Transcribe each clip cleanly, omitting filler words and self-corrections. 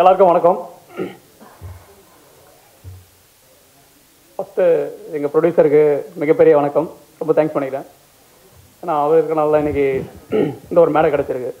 எல்லாருக்கும் வணக்கம். ஃபஸ்ட்டு எங்கள் ப்ரொடியூசருக்கு மிகப்பெரிய வணக்கம். ரொம்ப தேங்க்ஸ் பண்ணிக்கிறேன். ஏன்னா அவருக்கு நல்லா இன்னைக்கு இந்த ஒரு மேடை கிடச்சிருக்கு.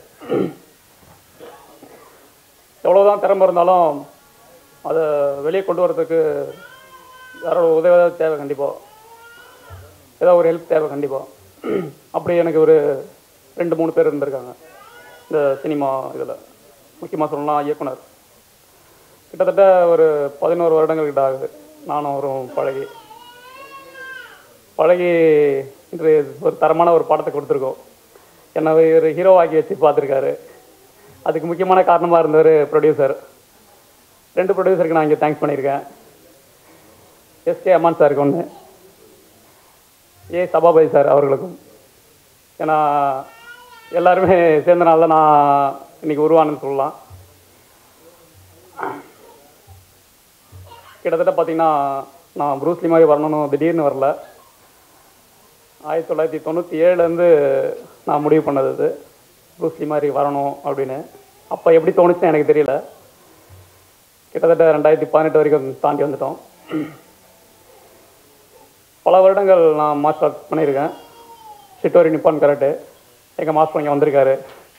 எவ்வளோதான் திறமை இருந்தாலும் அதை வெளியே கொண்டு வரதுக்கு யாரோட உதவி தேவை கண்டிப்பாக, ஏதாவது ஒரு ஹெல்ப் தேவை கண்டிப்பாக. அப்படி எனக்கு ஒரு 2-3 பேர் இருந்திருக்காங்க இந்த சினிமா இதில். முக்கியமாக சொல்லலாம் இயக்குனர். கிட்டத்தட்ட ஒரு 11 வருடங்கள் கிட்ட ஆகுது நானும் அவரும் பழகி இன்று ஒரு தரமான ஒரு படத்தை கொடுத்துருக்கோம். என்னை ஒரு ஹீரோவாக்கி வச்சு பார்த்துருக்காரு. அதுக்கு முக்கியமான காரணமாக இருந்தவர் ப்ரொடியூசர். 2 ப்ரொடியூசருக்கு நான் இங்கே தேங்க்ஸ் பண்ணியிருக்கேன். எஸ்கே அம்மான் சாருக்கு ஒன்று, சபாபதி சார் அவர்களுக்கும். ஏன்னா எல்லாருமே சேர்ந்தனால தான் நான் இன்றைக்கி உருவானு சொல்லலாம். கிட்டத்தட்ட பார்த்திங்கன்னா நான் ப்ரூஸ்லி மாதிரி வரணும்னு திடீர்னு வரல. 1997 நான் முடிவு பண்ணது இது, ப்ரூஸ்லி மாதிரி வரணும் அப்படின்னு. அப்போ எப்படி தோணுச்சுன்னு எனக்கு தெரியல. கிட்டத்தட்ட 2018 வரைக்கும் தாண்டி வந்துட்டோம். பல வருடங்கள் நான் மார்ஷல் ஆர்ட் பண்ணியிருக்கேன். ஷிட்டோரி நிப்பான் கராட்டே. எங்கள் மாஸ்டர் இங்கே வந்திருக்காரு.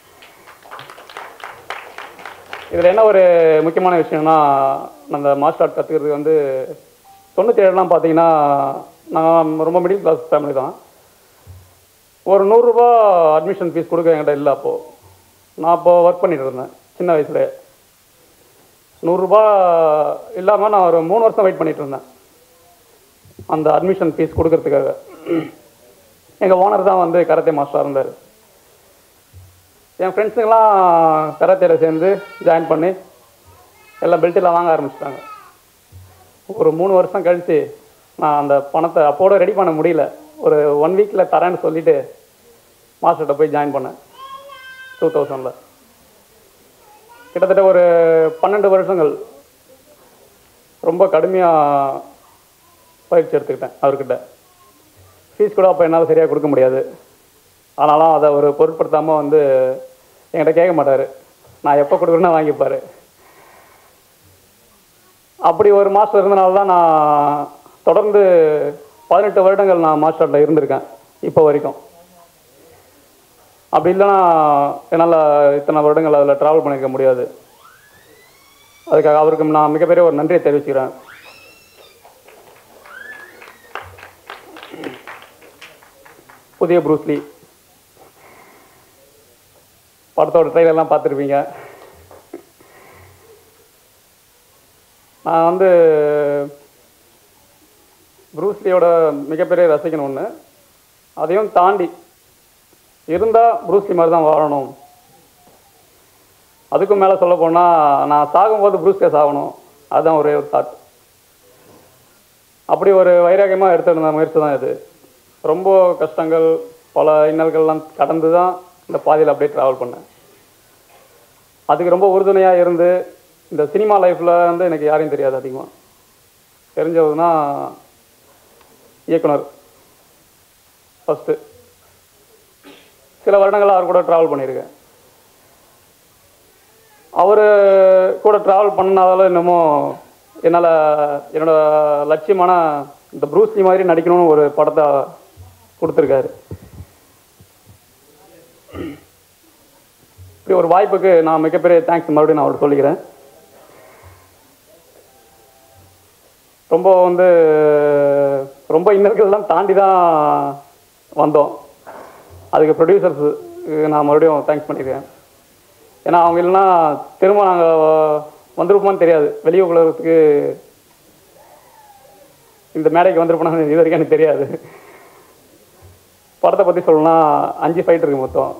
இதில் என்ன ஒரு முக்கியமான விஷயம்னா, அந்த மார்ஷல் ஆர்ட் கற்றுக்கிறதுக்கு 97 பார்த்தீங்கன்னா நான் ரொம்ப மிடில் கிளாஸ் ஃபேமிலி தான். ஒரு 100 ரூபா அட்மிஷன் ஃபீஸ் கொடுக்க என்கிட்ட இல்லை. அப்போது நான் ஒர்க் பண்ணிட்டு இருந்தேன் சின்ன வயசுலேயே. 100 ரூபா இல்லாமல் நான் ஒரு 3 வருஷம் வெயிட் பண்ணிட்டு இருந்தேன் அந்த அட்மிஷன் ஃபீஸ் கொடுக்கறதுக்காக. எங்கள் ஓனர் தான் கராத்தே மாஸ்டராக இருந்தார். என் ஃப்ரெண்ட்ஸுங்கெல்லாம் கராத்தேல சேர்ந்து ஜாயின் பண்ணி எல்லாம் பெல்ட்டெல்லாம் வாங்க ஆரம்பிச்சிட்டாங்க. ஒரு 3 வருஷம் கழித்து நான் அந்த பணத்தை அப்போட ரெடி பண்ண முடியல. ஒரு 1 வீக்கில் தரேன்னு சொல்லிவிட்டு மாஸ்டர்கிட்ட போய் ஜாயின் பண்ணேன் 2000. கிட்டத்தட்ட ஒரு 12 வருஷங்கள் ரொம்ப கடுமையாக பயிற்சி எடுத்துக்கிட்டேன் அவர்கிட்ட. ஃபீஸ் கூட அப்போ என்னால் சரியாக கொடுக்க முடியாது. ஆனாலும் அதை ஒரு பொருட்படுத்தாமல் என்கிட்ட கேட்க மாட்டார். நான் எப்போ கொடுக்குறேன்னா வாங்கிப்பார். அப்படி ஒரு மாஸ்டர் இருந்தனால தான் நான் தொடர்ந்து 18 வருடங்கள் நான் மாஸ்டரில் இருந்திருக்கேன் இப்போ வரைக்கும். அப்படி இல்லைன்னா என்னால் இத்தனை வருடங்கள் அதில் ட்ராவல் பண்ணிக்க முடியாது. அதுக்காக அவருக்கு நான் மிகப்பெரிய ஒரு நன்றியை தெரிவிச்சுக்கிறேன். புதிய ப்ரூஸ்லி படத்தோட ட்ரெயிலெல்லாம் பார்த்துருப்பீங்க. நான் ப்ரூஸ்லியோட மிகப்பெரிய ரசிக்கணும் ஒன்று. அதையும் தாண்டி இருந்தால் ப்ரூஸ்லி மாதிரி தான் வாழணும். அதுக்கும் மேலே சொல்ல போனால் நான் சாகும்போது ப்ரூஸ்லியே சாகணும். அதுதான் ஒரே ஒரு தாட். அப்படி ஒரு வைராகியமாக எடுத்துருந்த முயற்சி தான் இது. ரொம்ப கஷ்டங்கள் பல இன்னல்கள்லாம் கடந்து தான் இந்த பாதையில் அப்படியே ட்ராவல் பண்ணேன். அதுக்கு ரொம்ப உறுதுணையாக இருந்து இந்த சினிமா லைஃப்பில் எனக்கு யாரையும் தெரியாது. அதிகமாக தெரிஞ்சதுன்னா இயக்குனர் ஃபஸ்ட்டு. சில வருடங்களாக அவர் கூட ட்ராவல் பண்ணியிருக்கேன். அவர் கூட ட்ராவல் பண்ணாதாலும் இன்னமும் என்னால் என்னோடய லட்சியமான இந்த ப்ரூஸ்லி மாதிரி நடிக்கணும்னு ஒரு படத்தை கொடுத்துருக்காரு. இப்படி ஒரு வாய்ப்புக்கு நான் மிகப்பெரிய தேங்க்ஸ் மறுபடியும் நான் அவர்கிட்ட சொல்லிக்கிறேன். ரொம்ப ரொம்ப இன்னல்கள்லாம் தாண்டி தான் வந்தோம். அதுக்கு ப்ரொடியூசர்ஸ் நான் மறுபடியும் தேங்க்ஸ் பண்ணியிருக்கேன். ஏன்னா அவங்க இல்லைன்னா திரும்ப நாங்கள் வந்திருப்போமான்னு தெரியாது. வெளியே உலகத்துக்கு இந்த மேடைக்கு வந்திருப்போம்னா இது வரைக்கும் எனக்கு தெரியாது. படத்தை பற்றி சொல்லணும்னா 5 ஃபைட் இருக்குது மொத்தம்.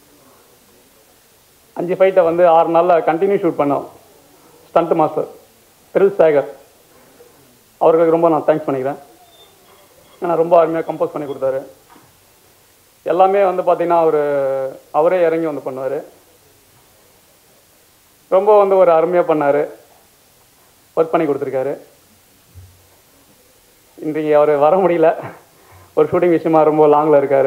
5 ஃபைட்டை 6 நாளில் கண்டினியூ ஷூட் பண்ணோம். ஸ்டண்ட் மாஸ்டர் திரில் சேகர் அவர்களுக்கு ரொம்ப நான் தேங்க்ஸ் பண்ணிக்கிறேன். ஏன்னா ரொம்ப அருமையாக கம்போஸ் பண்ணி கொடுத்தாரு. எல்லாமே பார்த்திங்கன்னா அவரே இறங்கி பண்ணுவார். ரொம்ப ஒரு அருமையாக பண்ணார். ஒர்க் பண்ணி கொடுத்துருக்காரு. இன்றைக்கு அவர் வர முடியல. ஒரு ஷூட்டிங் விஷயமா ரொம்ப லாங்கில் இருக்கார்.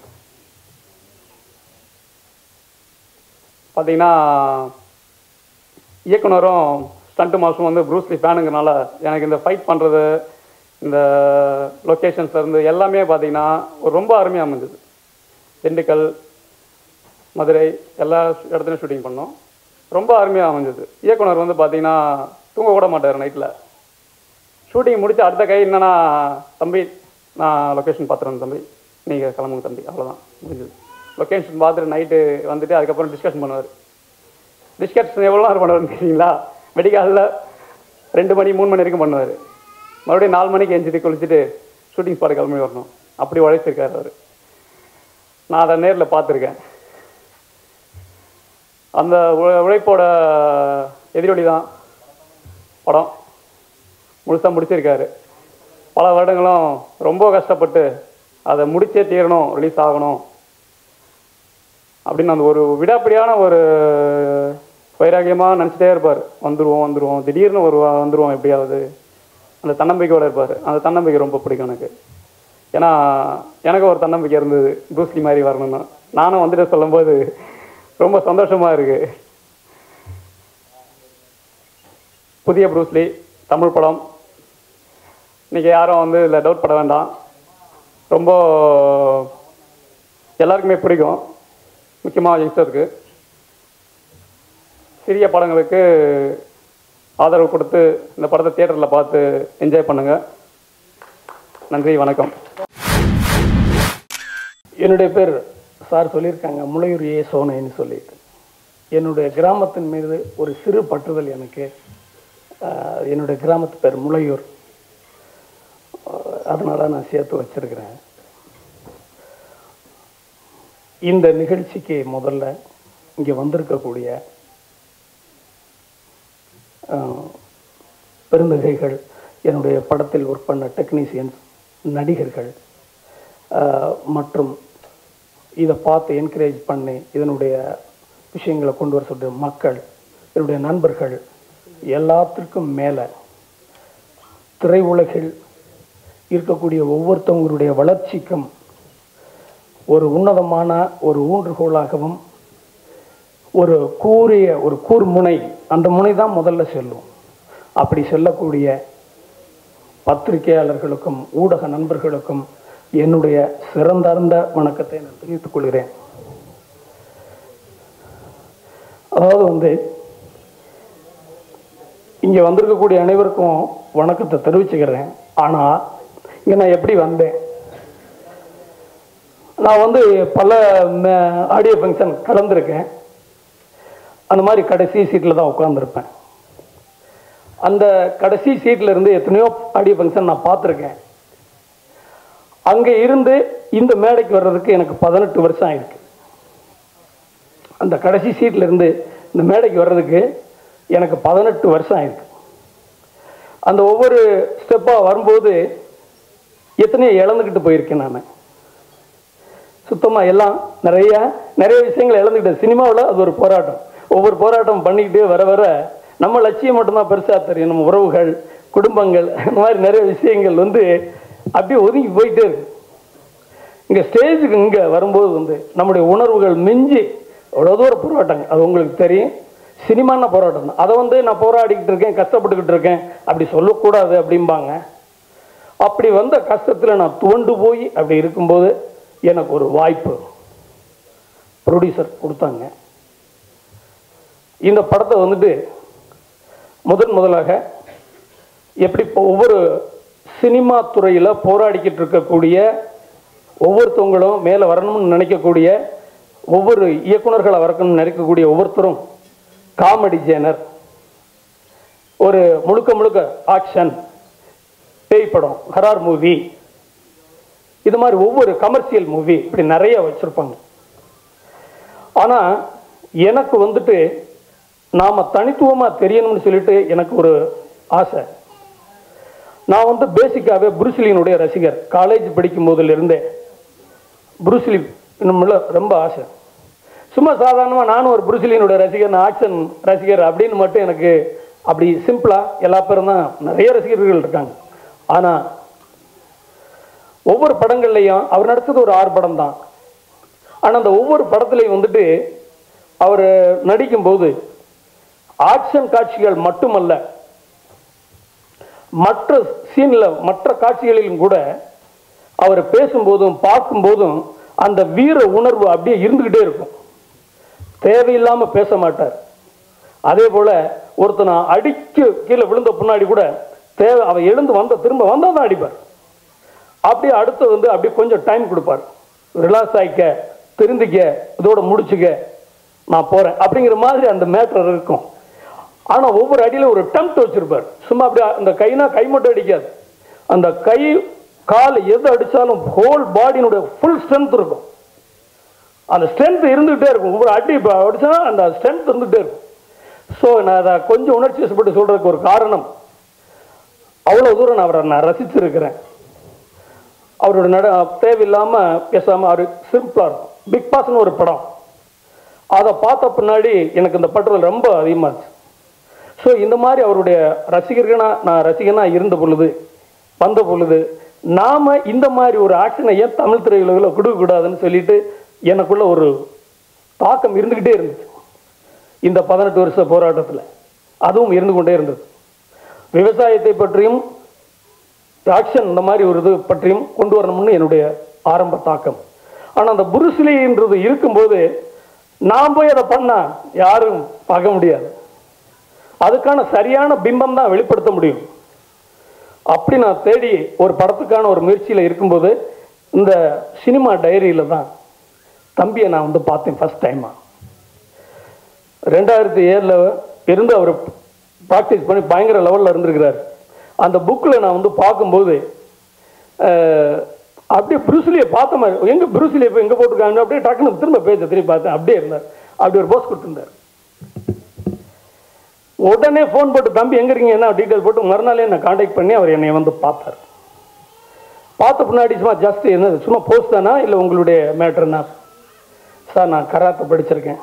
பார்த்தீங்கன்னா இயக்குனரும் ஸ்டண்ட் மாஸ்டரும் வந்து ப்ரூஸ்லி ஃபேனுங்கிறனால எனக்கு இந்த ஃபைட் பண்ணுறது, இந்த லொக்கேஷன்ஸ் இருந்து எல்லாமே பார்த்தீங்கன்னா ரொம்ப அருமையாக அமைஞ்சது. திண்டுக்கல், மதுரை எல்லா இடத்துலையும் ஷூட்டிங் பண்ணோம். ரொம்ப அருமையாக அமைஞ்சது. இயக்குனர் வந்து பார்த்தீங்கன்னா தூங்க கூட மாட்டார் நைட்டில். ஷூட்டிங் முடிச்சு அடுத்த கை என்னன்னா, தம்பி நான் லொக்கேஷன் பார்த்துறேன் தம்பி, நீங்கள் கிளம்புங்க தம்பி, அவ்வளோதான் முடிஞ்சது. லொக்கேஷன் பார்த்துட்டு நைட்டு வந்துட்டு அதுக்கப்புறம் டிஸ்கஷன் பண்ணுவார். டிஸ்கஷன் எவ்வளோ நேரம் பண்ணுவார்னு கேட்டிங்களா? வெடிக்காலில் 2 மணி 3 மணி வரைக்கும் பண்ணுவார். மறுபடியும் 4 மணிக்கு எஞ்சிட்டு குளிச்சுட்டு ஷூட்டிங் ஸ்பாட் கிளம்பி வரணும். அப்படி உழைச்சிருக்காரு அவர். நான் அதை நேரில் பார்த்துருக்கேன். அந்த உழைப்போட எதிரொலி தான் படம். முழுசாக முடிச்சிருக்காரு. பல வருடங்களும் ரொம்ப கஷ்டப்பட்டு அதை முடிச்சே தீரணும், ரிலீஸ் ஆகணும் அப்படின்னு அந்த ஒரு விடாப்பிடியான ஒரு வைராகியமாக நினச்சிட்டே இருப்பார். வந்துடுவோம் திடீர்னு வந்துடுவோம் எப்படியாவது, அந்த தன்னம்பிக்கையோடு இருப்பார். அந்த தன்னம்பிக்கை ரொம்ப பிடிக்கும் எனக்கு. ஏன்னா எனக்கு ஒரு தன்னம்பிக்கை இருந்தது, ப்ரூஸ்லி மாதிரி வரணும்னு. நானும் வந்துட்டு சொல்லும்போது ரொம்ப சந்தோஷமாக இருக்குது. புதிய ப்ரூஸ்லி தமிழ் படம். இன்றைக்கி யாரும் வந்து இதில் டவுட் பட வேண்டாம். ரொம்ப எல்லாருக்குமே பிடிக்கும், முக்கியமாக யங்ஸ்டருக்கு. சிறிய படங்களுக்கு ஆதரவு கொடுத்து இந்த படத்தை தியேட்டரில் பார்த்து என்ஜாய் பண்ணுங்கள். நன்றி, வணக்கம். என்னுடைய பேர் சார் சொல்லியிருக்காங்க, முளையூர் ஏ சோனைன்னு சொல்லிட்டு. என்னுடைய கிராமத்தின் மீது ஒரு சிறு பற்றுதல் எனக்கு. என்னுடைய கிராமத்து பேர் முளையூர், அதனால் நான் சேர்த்து வச்சிருக்கிறேன். இந்த நிகழ்ச்சிக்கு முதல்ல இங்கே வந்திருக்கக்கூடிய பெருந்தகைகள், என்னுடைய படத்தில் ஒர்க் பண்ண டெக்னீஷியன்ஸ், நடிகர்கள் மற்றும் இதை பார்த்து என்கரேஜ் பண்ணி இதனுடைய விஷயங்களை கொண்டு வர சொல்கிற மக்கள், என்னுடைய நண்பர்கள், எல்லாத்திற்கும் மேலே திரையுலகில் இருக்கக்கூடிய ஒவ்வொருத்தவங்களுடைய வளர்ச்சிக்கும் ஒரு உன்னதமான ஒரு ஊன்றுகோலாகவும் ஒரு கூர்முனை, அந்த முனை தான் முதல்ல செல்லும். அப்படி செல்லக்கூடிய பத்திரிகையாளர்களுக்கும் ஊடக நண்பர்களுக்கும் என்னுடைய சிறந்தார்ந்த வணக்கத்தை நான் தெரிவித்துக் கொள்கிறேன். அதாவது வந்து இங்கே வந்திருக்கக்கூடிய அனைவருக்கும் வணக்கத்தை தெரிவிச்சுக்கிறேன். ஆனால் இங்கே நான் எப்படி வந்தேன்? நான் வந்து பல ஆடியோ ஃபங்க்ஷன் கலந்துருக்கேன். அந்த மாதிரி கடைசி சீட்டில் தான் உட்காந்துருப்பேன். அந்த கடைசி சீட்டில் இருந்து எத்தனையோ ஆடியோ ஃபங்க்ஷன் நான் பார்த்துருக்கேன். அங்கே இருந்து இந்த மேடைக்கு வர்றதுக்கு எனக்கு 18 வருஷம் ஆயிருக்கு. அந்த கடைசி சீட்டில் இருந்து இந்த மேடைக்கு வர்றதுக்கு எனக்கு 18 வருஷம் ஆயிருக்கு. அந்த ஒவ்வொரு ஸ்டெப்பாக வரும்போது எத்தனையோ இழந்துக்கிட்டு போயிருக்கேன். நான் சுத்தமாக எல்லாம் நிறைய விஷயங்களை இழந்துக்கிட்டேன். சினிமாவில் அது ஒரு போராட்டம். ஒவ்வொரு போராட்டம் பண்ணிக்கிட்டே வர வர நம்ம லட்சியம் மட்டும்தான் பெருசாக தெரியும். நம்ம உறவுகள், குடும்பங்கள், இந்த மாதிரி நிறைய விஷயங்கள் வந்து அப்படியே ஒதுங்கி போயிட்டே இருக்கு. இங்கே ஸ்டேஜுக்கு இங்கே வரும்போது வந்து நம்முடைய உணர்வுகள் மிஞ்சி அவ்வளோ தூரம் போராட்டங்க. அது உங்களுக்கு தெரியும். சினிமான போராட்டம் தான். அதை வந்து நான் போராடிக்கிட்டு இருக்கேன், கஷ்டப்பட்டுக்கிட்டு இருக்கேன் அப்படி சொல்லக்கூடாது அப்படிம்பாங்க. அப்படி வந்த கஷ்டத்தில் நான் துவண்டு போய் அப்படி இருக்கும்போது எனக்கு ஒரு வாய்ப்பு ப்ரொடியூசர் கொடுத்தாங்க. இந்த படத்தை வந்துட்டு முதலாக எப்படி ஒவ்வொரு சினிமா துறையில் போராடிக்கிட்டு இருக்கக்கூடிய ஒவ்வொருத்தவங்களும் மேலே வரணும்னு நினைக்கக்கூடிய ஒவ்வொரு இயக்குநர்களை வரணும்னு நினைக்கக்கூடிய ஒவ்வொருத்தரும் காமெடி ஜேனர், ஒரு முழுக்க ஆக்ஷன், பேய் படம், ஹரார் மூவி, இது மாதிரி ஒவ்வொரு கமர்ஷியல் மூவி இப்படி நிறைய வச்சுருப்பாங்க. ஆனால் எனக்கு வந்துட்டு நாம் தனித்துவமாக தெரியணும்னு சொல்லிட்டு எனக்கு ஒரு ஆசை. நான் வந்து பேசிக்காகவே புரூஸ்லியினுடைய ரசிகர். காலேஜ் படிக்கும் போதிலிருந்தே புரூஸ்லி நம்மள ரொம்ப ஆசை. சும்மா சாதாரணமாக நானும் ஒரு புரூஸ்லியினுடைய ரசிகர், ஆக்ஷன் ரசிகர் அப்படின்னு மட்டும் எனக்கு அப்படி சிம்பிளாக எல்லா பேரும் தான், நிறைய ரசிகர்கள் இருக்காங்க. ஆனால் ஒவ்வொரு படங்கள்லையும் அவர் நடித்தது ஒரு 6 படம் தான். ஆனால் அந்த ஒவ்வொரு படத்துலையும் வந்துட்டு அவர் நடிக்கும்போது ஆக்ஷன் காட்சிகள் மட்டுமல்ல, மற்ற சீன்ல மற்ற காட்சிகளிலும் கூட அவர் பேசும்போதும் பார்க்கும்போதும் அந்த வீர உணர்வு அப்படியே இருந்துகிட்டே இருக்கும். தேவையில்லாம பேச மாட்டார். அதே போல ஒருத்தனை அடிக்க கீழே விழுந்த பின்னாடி கூட தேவை அவன் எழுந்து திரும்ப வந்தா தான் அடிப்பார். அப்படியே அடுத்து அப்படியே கொஞ்சம் டைம் கொடுப்பார். ரிலாக்ஸ் ஆகிக்க, திருந்திக்க, இதோட முடிச்சுக்க, நான் போறேன் அப்படிங்கிற மாதிரி அந்த மேட்டர் இருக்கும். ஆனா ஒவ்வொரு அடியில ஒரு டெம்ப்ட் வச்சிருப்பார். சும்மா அப்படியே அந்த கைனா கை மட்டும் அடிக்காது, அந்த கை கால் எது அடிச்சாலும் ஹோல் பாடியினுடைய ஃபுல் ஸ்ட்ரென்த் இருக்கும். அந்த ஸ்ட்ரென்த் இருந்துகிட்டே இருக்கும். ஒவ்வொரு அடி அடிச்சா அந்த ஸ்ட்ரென்த் இருந்துகிட்டே இருக்கும். ஸோ நான் அதை கொஞ்சம் உணர்ச்சி வசப்பட்டு சொல்றதுக்கு ஒரு காரணம், அவ்வளோ தூரம் அவரை நான் ரசிச்சிருக்கிறேன். அவரோட தேவையில்லாம பேசாம அவர் சிம்பிளா இருக்கும். பிக் பாஸ்னு ஒரு படம், அதை பார்த்த பின்னாடி எனக்கு இந்த பட்டுதல் ரொம்ப அதிகமாச்சு. ஸோ இந்த மாதிரி அவருடைய நான் ரசிகனா இருந்த பொழுது வந்த பொழுது நாம இந்த மாதிரி ஒரு ஆக்ஷனை ஏன் தமிழ் திரையுலகில் கொடுக்கக்கூடாதுன்னு சொல்லிட்டு எனக்குள்ள ஒரு தாக்கம் இருந்துகிட்டே இருந்துச்சு. இந்த 18 வருஷ போராட்டத்தில் அதுவும் இருந்து கொண்டே இருந்தது. விவசாயத்தை பற்றியும் ஆக்ஷன் இந்த மாதிரி ஒரு இது பற்றியும் கொண்டு வரணும்னு என்னுடைய ஆரம்ப தாக்கம். ஆனால் அந்த புருஸ்லின்றது இருக்கும்போது நான் போய் அதை பண்ணா யாரும் பார்க்க முடியாது. அதுக்கான சரியான பிம்பம் தான் வெளிப்படுத்த முடியும். அப்படி நான் தேடி ஒரு படத்துக்கான ஒரு முயற்சியில் இருக்கும்போது இந்த சினிமா டைரியில தான் தம்பியை நான் பார்த்தேன் ஃபர்ஸ்ட் டைமா. 2007 இருந்து அவர் ப்ராக்டிஸ் பண்ணி பயங்கர லெவலில் இருந்திருக்கிறார். அந்த புக்கில் நான் பார்க்கும்போது அப்படியே புருஸ்லியை பார்த்த மாதிரி, எங்கே புருஸ்லியை இப்போ எங்கே போட்டிருக்காங்க அப்படியே டக்குனு திரும்ப திரும்பி பார்த்தேன். அப்படியே இருந்தார். அப்படி ஒரு போஸ் கொடுத்துருந்தார். உடனே ஃபோன் போட்டு தம்பி எங்கே இருக்கீங்க என்ன டீட்டெயில் போட்டு மறுநாளே என்னை கான்டாக்ட் பண்ணி அவர் என்னை பார்த்தார். பார்த்த பின்னாடி சும்மா ஜஸ்ட் என்ன சும்மா போஸ்ட் தானா இல்லை உங்களுடைய மேட்டர்னா? சார் நான் கராத்தே படிச்சிருக்கேன்,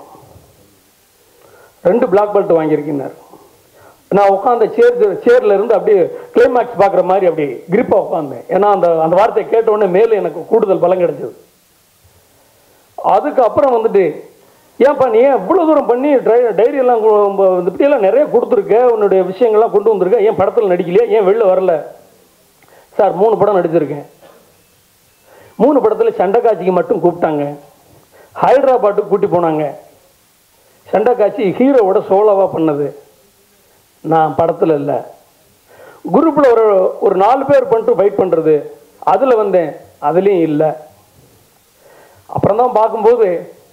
2 பிளாக் பெல்ட் வாங்கியிருக்கேன்னார். நான் உட்காந்த சேர்ல இருந்து அப்படியே கிளைமேக்ஸ் பார்க்குற மாதிரி அப்படி கிரிப்பாக உட்காந்தேன். ஏன்னா அந்த வார்த்தையை கேட்ட உடனே மேலே எனக்கு கூடுதல் பலம் கிடைச்சது. அதுக்கப்புறம் ஏன்ப்பா நீ ஏன் இவ்வளோ தூரம் பண்ணி டைரியெல்லாம் இப்படியெல்லாம் நிறைய கொடுத்துருக்க, உன்னுடைய விஷயங்கள்லாம் கொண்டு வந்திருக்க, ஏன் படத்தில் நடிக்கலையா, ஏன் வெளில வரல? சார் 3 படம் நடிச்சிருக்கேன். 3 படத்தில் சண்டை காட்சிக்கு மட்டும் கூப்பிட்டாங்க. ஹைதராபாத்துக்கு கூட்டி போனாங்க. சண்டை காட்சி ஹீரோவோட சோலோவாக பண்ணது, நான் படத்தில் இல்லை. குரூப்பில் ஒரு 4 பேர் பண்ணிட்டு ஃபைட் பண்ணுறது, அதில் வந்தேன், அதுலேயும் இல்லை. அப்புறம் தான் பார்க்கும்போது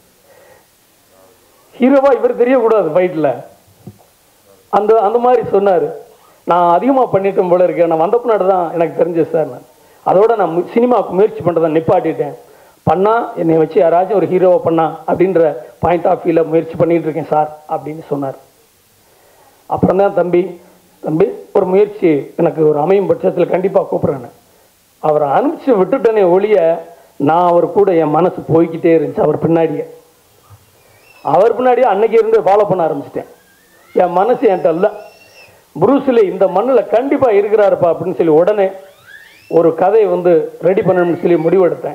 ஹீரோவா இவர் தெரியக்கூடாது ஃபைட்டில், அந்த மாதிரி சொன்னார். நான் அதிகமாக பண்ணிட்டேன் போல இருக்கேன், நான் வந்த பின்னாடி தான் எனக்கு தெரிஞ்சது சார். அதோட நான் சினிமாவுக்கு முயற்சி பண்ணுறதை நிப்பாட்டிட்டேன். பண்ணால் என்னை வச்சு யாராச்சும் ஒரு ஹீரோவை பண்ணா அப்படின்ற பாயிண்ட் ஆஃப் வியூவில் முயற்சி பண்ணிகிட்டு இருக்கேன் சார் அப்படின்னு சொன்னார். அப்புறம் தான் தம்பி ஒரு முயற்சி எனக்கு ஒரு அமையும் பட்சத்தில் கண்டிப்பாக கூப்பிட்றேன்னு அவரை அனுப்பிச்சு விட்டுட்டேனே ஒழிய நான் அவர் கூட என் மனசு போய்கிட்டே இருந்துச்சு. அவர் பின்னாடியே அன்னைக்கு இருந்து ஃபாலோ பண்ண ஆரம்பிச்சிட்டேன். என் மனசு என்கிட்ட இல்லை, புரூஸ்லி இந்த மண்ணில் கண்டிப்பாக இருக்கிறாருப்பா அப்படின்னு சொல்லி உடனே ஒரு கதையை ரெடி பண்ணணும்னு சொல்லி முடிவெடுத்தேன்.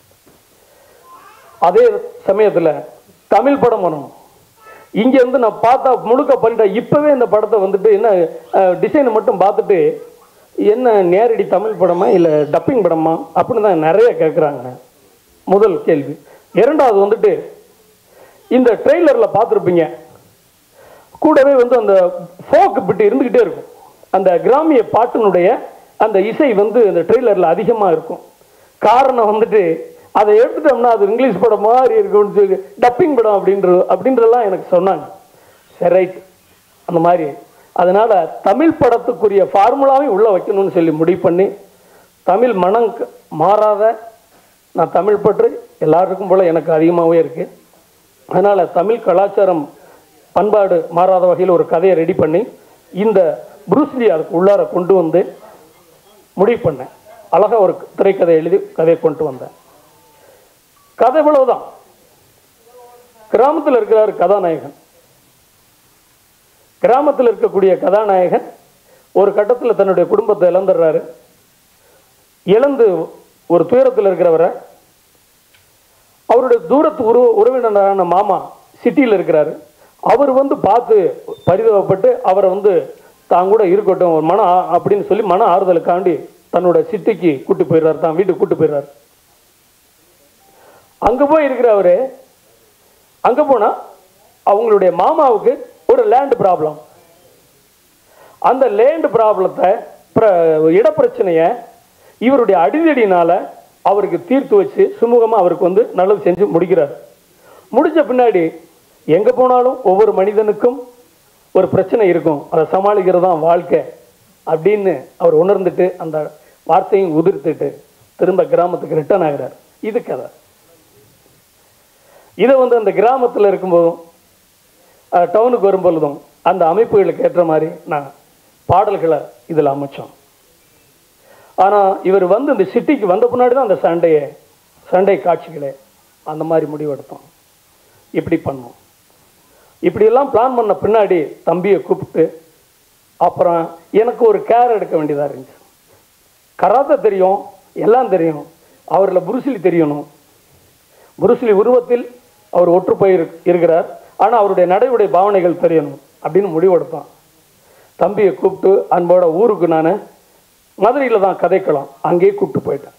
அதே சமயத்தில் தமிழ் படம் பண்ணணும். இங்கேருந்து நான் பார்த்தா முழுக்க பண்ணிட்டேன். இப்போவே இந்த படத்தை என்ன டிசைனை மட்டும் பார்த்துட்டு என்ன நேரடி தமிழ் படமா இல்லை டப்பிங் படமா அப்படின்னு தான் நிறைய கேட்குறாங்க. முதல் கேள்வி. இரண்டாவது இந்த ட்ரெய்லரில் பார்த்துருப்பீங்க, கூடவே அந்த ஃபோக் பிட்டு இருந்துக்கிட்டே இருக்கும். அந்த கிராமிய பாட்டினுடைய அந்த இசை அந்த ட்ரெய்லரில் அதிகமாக இருக்கும். காரணம் அதை எடுத்துட்டோம்னா அது இங்கிலீஷ் படம் மாதிரி இருக்கும்னு சொல்லி டப்பிங் படம் அப்படின்றலாம் எனக்கு சொன்னாங்க. சரி ரைட், அந்த மாதிரி அதனால் தமிழ் படத்துக்குரிய ஃபார்முலாவையும் உள்ளே வைக்கணும்னு சொல்லி முடிவு பண்ணி, தமிழ் மனம் மாறாத நான் தமிழ் பற்று எல்லாருக்கும் போல் எனக்கு அதிகமாகவே இருக்குது. அதனால் தமிழ் கலாச்சாரம் பண்பாடு மாறாத வகையில் ஒரு கதையை ரெடி பண்ணி இந்த புரூஸ்லி அதுக்கு உள்ளார கொண்டு முடிவு பண்ணேன். அழகாக ஒரு திரைக்கதை எழுதி கதையை கொண்டு வந்தேன். கதை இவ்வளவுதான். கிராமத்தில் இருக்கிறார் கதாநாயகன். கிராமத்தில் இருக்கக்கூடிய கதாநாயகன் ஒரு கட்டத்தில் தன்னுடைய குடும்பத்தை இழந்துடுறாரு. இழந்து ஒரு துயரத்தில் இருக்கிறவரை அவருடைய தூரத்து உறவினரான மாமா சிட்டியில் இருக்கிறாரு. அவர் வந்து பார்த்து பரிதாபப்பட்டு அவரை வந்து தான் கூட இருக்கட்டும் ஒரு அப்படின்னு சொல்லி மன ஆறுதலுக்காண்டி தன்னோட சிட்டிக்கு கூட்டு போயிடுறாரு, தான் வீட்டுக்கு கூட்டு போயிடுறாரு. அங்க போய் இருக்கிற அவரு அங்க போனா அவங்களுடைய மாமாவுக்கு ஒரு லேண்ட் ப்ராப்ளம். அந்த லேண்ட் ப்ராப்ளத்தை இடப்பிரச்சனைய இவருடைய அடிதடினால அவருக்கு தீர்த்து வச்சு சுமூகமா அவருக்கு வந்து நல்லது செஞ்சு முடிக்கிறார். முடிச்ச பின்னாடி எங்க போனாலும் ஒவ்வொரு மனிதனுக்கும் ஒரு பிரச்சனை இருக்கும், அதை சமாளிக்கிறது தான் வாழ்க்கை அப்படின்னு அவர் உணர்ந்துட்டு அந்த வார்த்தையும் உதிர்த்துட்டு திரும்ப கிராமத்துக்கு ரிட்டர்ன் ஆகிறார். இது கதை. இதை வந்து அந்த கிராமத்தில் இருக்கும்போதும் டவுனுக்கு வரும்பொழுதும் அந்த அமைப்புகளுக்கு ஏற்ற மாதிரி நான் பாடல்களை இதில் அமைச்சோம். ஆனால் இவர் வந்து இந்த சிட்டிக்கு வந்த பின்னாடி தான் அந்த சண்டை காட்சிகளே அந்த மாதிரி முடிவெடுத்தோம். இப்படி பண்ணோம். இப்படியெல்லாம் பிளான் பண்ண பின்னாடி தம்பியை கூப்பிட்டு அப்புறம் எனக்கு ஒரு கேர் எடுக்க வேண்டியதாக இருந்துச்சு. கராத்தே தெரியும், எல்லாம் தெரியும், அவரில் புருசிலி தெரியணும். புருசிலி உருவத்தில் அவர் ஒற்று போய் இருக்கிறார், ஆனால் அவருடைய நடைமுறை பாவனைகள் தெரியணும் அப்படின்னு முடிவெடுத்தான். தம்பியை கூப்பிட்டு அன்போட ஊருக்கு நான் மதுரையில் தான் கதைக்கலாம் அங்கேயே கூப்பிட்டு போயிட்டேன்.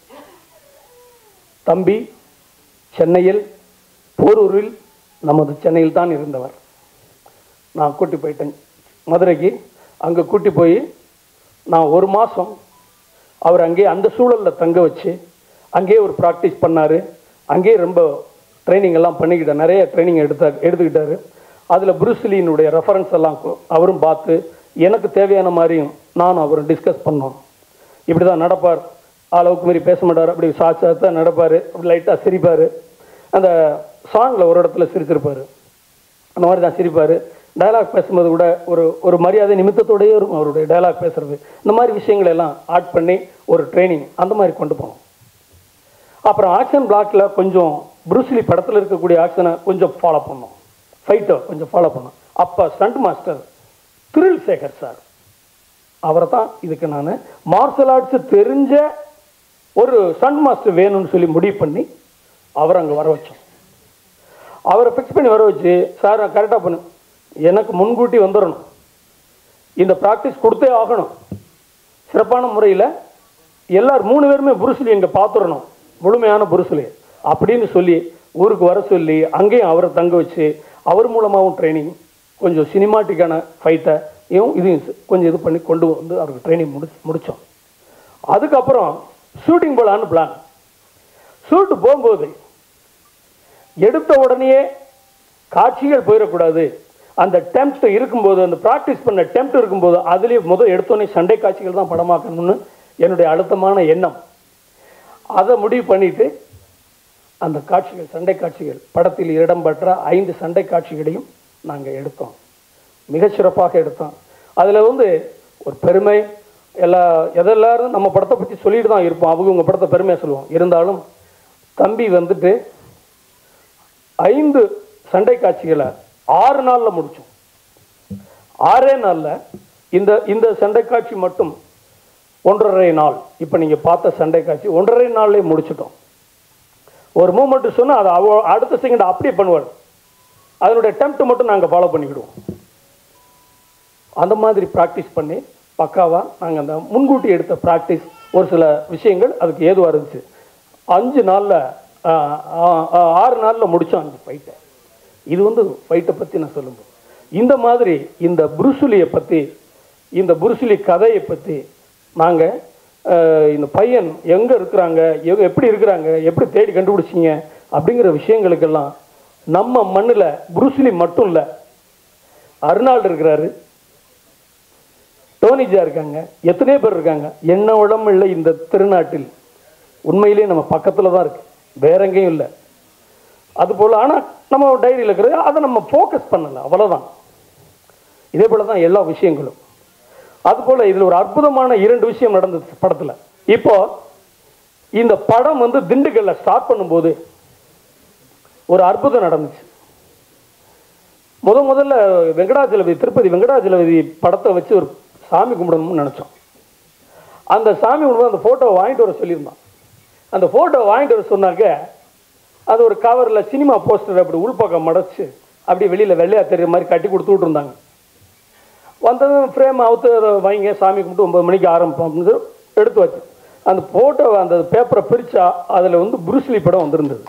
தம்பி சென்னையில் போரூரில் நமது சென்னையில் தான் இருந்தவர். நான் கூட்டி போயிட்டேன் மதுரைக்கு. அங்கே கூட்டி போய் நான் ஒரு மாதம் அவர் அங்கேயே அந்த சூழலில் தங்க வச்சு அங்கேயே ஒரு ப்ராக்டிஸ் பண்ணார். அங்கேயே ரொம்ப ட்ரைனிங் எல்லாம் பண்ணிக்கிட்டார், நிறைய ட்ரைனிங் எடுத்துக்கிட்டார். அதில் புருஸ்லியினுடைய ரெஃபரன்ஸ் எல்லாம் அவரும் பார்த்து எனக்கு தேவையான மாதிரியும் நானும் அவரும் டிஸ்கஸ் பண்ணோம். இப்படி தான் நடப்பார், அளவுக்கு மாரி பேச மாட்டார், அப்படி சாட்சாத்தான் நடப்பார், அப்படி லைட்டாக சிரிப்பார். அந்த சாங்கில் ஒரு இடத்துல சிரிச்சிருப்பார், அந்த மாதிரி தான் சிரிப்பார். டயலாக் பேசும்போது கூட ஒரு மரியாதை நிமித்தத்தோடையே இருக்கும் அவருடைய டயலாக் பேசுறது. இந்த மாதிரி விஷயங்கள் எல்லாம் ஆட் பண்ணி ஒரு ட்ரைனிங் அந்த மாதிரி கொண்டு போனோம். அப்புறம் ஆக்ஷன் பிளாக்ல கொஞ்சம் புருஸ்லி படத்தில் இருக்கக்கூடிய ஆக்ஷனை கொஞ்சம் ஃபாலோ பண்ணோம், ஃபைட்டை கொஞ்சம் ஃபாலோ பண்ணோம். அப்போ stunt master thrill Sekar sir, அவரை தான் இதுக்கு நான் மார்ஷல் ஆர்ட்ஸ் தெரிஞ்ச ஒரு ஸ்டண்ட் மாஸ்டர் வேணும்னு சொல்லி முடிவு பண்ணி அவரை அங்கே வர வச்சோம். அவரை ஃபிக்ஸ் பண்ணி வர வச்சு, சார் கரெக்டாக பண்ணு, எனக்கு முன்கூட்டி வந்துடணும், இந்த ப்ராக்டிஸ் கொடுத்தே ஆகணும், சிறப்பான முறையில் எல்லாரும் 3 பேருமே புருஸ்லி இங்கே பார்த்துடணும், முழுமையான புருஸ்லி அப்படின்னு சொல்லி ஊருக்கு வர சொல்லி அங்கேயும் அவரை தங்க வச்சு அவர் மூலமாகவும் ட்ரைனிங் கொஞ்சம் சினிமாட்டிக்கான ஃபைட்டையும் இதையும் கொஞ்சம் இது பண்ணி கொண்டு வந்து அவருக்கு ட்ரைனிங் முடித்தோம். அதுக்கப்புறம் ஷூட்டிங் போகலான்னு பிளான். ஷூட்டு போகும்போது எடுத்த உடனே காட்சிகள் போயிடக்கூடாது, அந்த டெம்ப்ட் இருக்கும்போது, அந்த ப்ராக்டிஸ் பண்ண டெம்ப்ட் இருக்கும்போது அதுலேயே எடுத்தோடனே சண்டை காட்சிகள் தான் படமாக்கணும்னு என்னுடைய அழுத்தமான எண்ணம். அதை முடிவு பண்ணிட்டு அந்த காட்சிகள், சண்டை காட்சிகள், படத்தில் இடம்பெற்ற 5 சண்டை காட்சிகளையும் நாங்கள் எடுத்தோம், மிக சிறப்பாக எடுத்தோம். அதில் வந்து ஒரு பெருமை எதெல்லாரும் நம்ம படத்தை பற்றி சொல்லிட்டு தான் இருப்போம், அவங்க உங்கள் படத்தை பெருமையாக சொல்லுவோம். இருந்தாலும் தம்பி வந்துட்டு 5 சண்டை காட்சிகளை 6 நாளில் முடித்தோம். 6 நாளில் இந்த சண்டை காட்சி மட்டும் 1.5 நாள். இப்போ நீங்கள் பார்த்த சண்டை காட்சி 1.5 நாள்லேயே முடிச்சிட்டோம். ஒரு மூமெண்ட் சொன்னால் அதை அடுத்த செகண்ட் அப்படியே பண்ணுவார், அதனுடைய டெம்ப்ட் மட்டும் நாங்கள் ஃபாலோ பண்ணிக்கிடுவோம். அந்த மாதிரி ப்ராக்டிஸ் பண்ணி பக்காவாக நாங்கள் அந்த முன்கூட்டி எடுத்த ப்ராக்டிஸ் ஒரு சில விஷயங்கள் அதுக்கு ஏதுவாக இருந்துச்சு. 5 நாளில் 6 நாளில் முடித்தோம் 5 ஃபைட்டை. இது வந்து ஃபைட்டை பற்றி நான் சொல்லும்போது இந்த மாதிரி இந்த புருஸ்லியை பற்றி, இந்த புருஸ்லி கதையை பற்றி நாங்கள் இந்த பையன் எங்கே இருக்கிறாங்க, எப்படி இருக்கிறாங்க, எப்படி தேடி கண்டுபிடிச்சிங்க அப்படிங்கிற விஷயங்களுக்கெல்லாம் நம்ம மண்ணில் புருஸ்லி மட்டும் இல்லை, அர்னால்டு இருக்கிறாரு, டோனிஜா இருக்காங்க, எத்தனையோ பேர் இருக்காங்க. என்ன உடம்பு இல்லை இந்த திருநாட்டில், உண்மையிலேயே நம்ம பக்கத்தில் தான் இருக்கு, வேற எங்கேயும் இல்லை. அதுபோல் ஆனால் நம்ம டைரியில் இருக்கிறது அதை நம்ம ஃபோக்கஸ் பண்ணலை, அவ்வளோதான். இதே போல தான் எல்லா விஷயங்களும். அதுபோல் இதில் ஒரு அற்புதமான 2 விஷயம் நடந்தது படத்தில். இப்போ இந்த படம் வந்து திண்டுக்கல்ல ஸ்டார்ட் பண்ணும்போது ஒரு அற்புதம் நடந்துச்சு. முதல்ல வெங்கடாஜலபதி, திருப்பதி வெங்கடாஜலபதி படத்தை வச்சு ஒரு சாமி கும்பிடணும்னு நினச்சோம். அந்த சாமி கும்பிடும் அந்த ஃபோட்டோவை வாங்கிட்டு வர சொல்லியிருந்தான். அந்த ஃபோட்டோ வாங்கிட்டு வர சொன்னாக்க அது ஒரு கவரில் சினிமா போஸ்டர் அப்படி உள்பக்கம் மடைச்சு அப்படி வெளியில் வெள்ளையா தெரியுற மாதிரி கட்டி கொடுத்து விட்டுருந்தாங்க. வந்ததும் ஃப்ரேம் அவுத்து அதை வாங்கி சாமி கும்பிட்டு 9 மணிக்கு ஆரம்பிப்போம் அப்படின்னு எடுத்து வச்சு அந்த ஃபோட்டோ அந்த பேப்பரை பிரித்தா அதில் வந்து புருஸ்லி படம் வந்திருந்தது.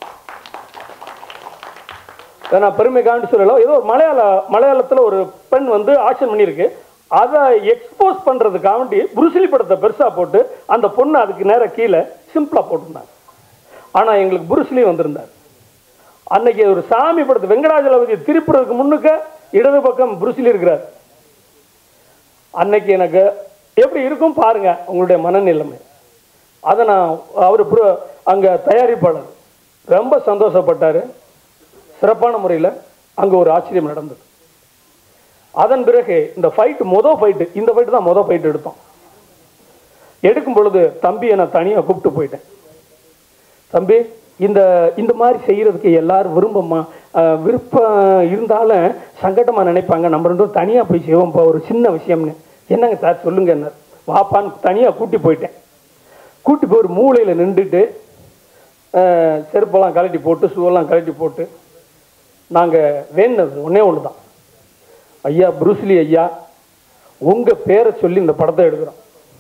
நான் பெருமை காண்டி சொல்லலாம். ஏதோ ஒரு மலையாளத்தில் ஒரு பெண் வந்து ஆக்ஷன் பண்ணியிருக்கு. அதை எக்ஸ்போஸ் பண்ணுறதுக்காண்டி புருஸ்லி படத்தை பெருசாக போட்டு அந்த பொண்ணு அதுக்கு நேரம் கீழே சிம்பிளாக போட்டிருந்தாங்க. ஆனால் எங்களுக்கு புருஸ்லி வந்திருந்தார். அன்னைக்கு ஒரு சாமி படத்தை வெங்கடாஜலபதி திருப்புறதுக்கு முன்னுக்க இடது பக்கம் புருஸ்லி இருக்கிறார். அன்னைக்கு எனக்கு எப்படி இருக்கும் பாருங்க உங்களுடைய மனநிலைமை. அதை நான் அவர் அங்கே தயாரிப்பாளர் ரொம்ப சந்தோஷப்பட்டார். சிறப்பான முறையில் அங்கே ஒரு ஆச்சரியம் நடந்தது. அதன் பிறகு இந்த ஃபைட்டு இந்த ஃபைட்டு தான் மொதல் ஃபைட்டு எடுத்தோம். எடுக்கும் பொழுது தம்பியை நான் தனியாக கூப்பிட்டு போயிட்டேன். தம்பி இந்த மாதிரி செய்கிறதுக்கு எல்லாரும் விருப்பம் இருந்தாலும் சங்கடமாக நினைப்பாங்க. நம்ம ரெண்டும் தனியாக போய் செய்வோம்ப்பா, ஒரு சின்ன விஷயம்னு. என்னங்க சார் சொல்லுங்க என்ன வாப்பான்னு தனியாக கூட்டி போயிட்டேன். கூட்டி போய் ஒரு மூளையில் நின்றுட்டு செருப்பெல்லாம் கழட்டி போட்டு ஷூவெல்லாம் கழட்டி போட்டு நாங்கள் வேணுனது ஒன்று தான். ஐயா புருஸ்லி ஐயா, உங்கள் பேரை சொல்லி இந்த படத்தை எடுக்கிறோம்.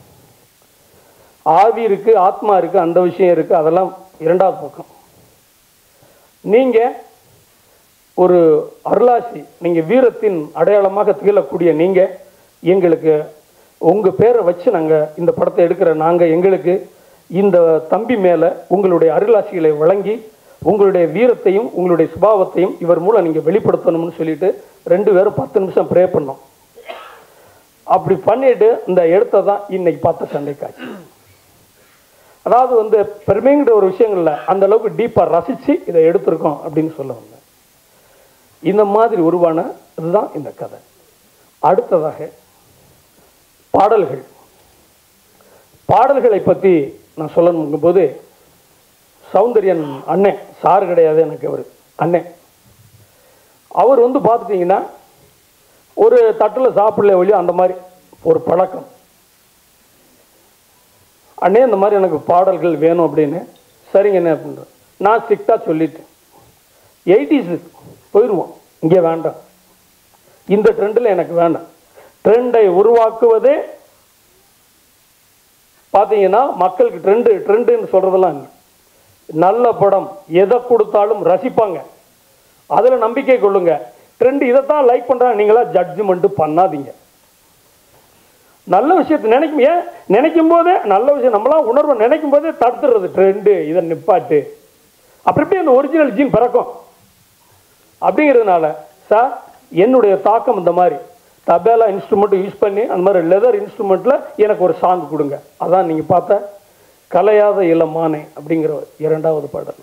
ஆவி இருக்குது, ஆத்மா இருக்குது, அந்த விஷயம் இருக்குது, அதெல்லாம் இரண்டாவது பக்கம். நீங்கள் ஒரு அருளாசி, நீங்கள் வீரத்தின் அடையாளமாக திகழக்கூடிய நீங்கள் எங்களுக்கு உங்கள் பேரை வச்சு நாங்கள் இந்த படத்தை எடுக்கிற நாங்கள் எங்களுக்கு இந்த தம்பி மேலே உங்களுடைய அருளாசிகளை வழங்கி உங்களுடைய வீரத்தையும் உங்களுடைய சுபாவத்தையும் இவர் மூலம் நீங்கள் வெளிப்படுத்தணும்னு சொல்லிட்டு 2 பேரும் 10 நிமிஷம் ப்ரே பண்ணோம். அப்படி பண்ணிட்டு இந்த இடத்த தான் இன்னைக்கு பார்த்த சண்டை காட்சி. அதாவது வந்து பெருமைங்கிற ஒரு விஷயங்கள்ல அந்த அளவுக்கு டீப்பாக ரசித்து இதை எடுத்திருக்கோம் அப்படின்னு சொல்ல வந்தேன். இந்த மாதிரி உருவான இதுதான் இந்த கதை. அடுத்ததாக பாடல்களை பற்றி நான் சொல்லணும் போது சௌந்தர்யன் அண்ணன் சார் கிடையாது எனக்கு, அவர் அண்ணன். அவர் வந்து பார்த்துட்டிங்கன்னா ஒரு தட்டில் சாப்பிடல வழியோ அந்த மாதிரி ஒரு பழக்கம். அண்ணே இந்த மாதிரி எனக்கு பாடல்கள் வேணும் அப்படின்னு. சரிங்க என்ன அப்படின்ற நான் ஸ்ட்ரிக்டாக சொல்லிட்டேன். 80s போயிடுவோம், இங்கே வேண்டாம், இந்த ட்ரெண்டில் எனக்கு வேண்டாம். ட்ரெண்டை உருவாக்குவதே பார்த்தீங்கன்னா மக்களுக்கு ட்ரெண்டுன்னு சொல்கிறதெல்லாம் நல்ல படம் எதை கொடுத்தாலும் ரசிப்பாங்க, அதில் நம்பிக்கை கொள்ளுங்க. ட்ரெண்டு இதைத்தான் லைக் பண்ணுறாங்க, நீங்களா ஜட்ஜ்மெண்ட்டு பண்ணாதீங்க. நல்ல விஷயத்தை நினைக்கும் போதே நல்ல விஷயம் நம்மளாம் உணர்வை நினைக்கும் போதே தடுத்துறது ட்ரெண்டு, இதை நிப்பாட்டு, அப்படி அந்த ஒரிஜினல் ஜீன் பிறக்கும். அப்படிங்கிறதுனால சார் என்னுடைய தாக்கம் இந்த மாதிரி தபேலா இன்ஸ்ட்ருமெண்ட் யூஸ் பண்ணி அந்த மாதிரி லெதர் இன்ஸ்ட்ருமெண்ட்டில் எனக்கு ஒரு சாங் கொடுங்க. அதான் நீங்கள் பார்த்த கலையாத இளமானே அப்படிங்கிற 2வது பாடல்.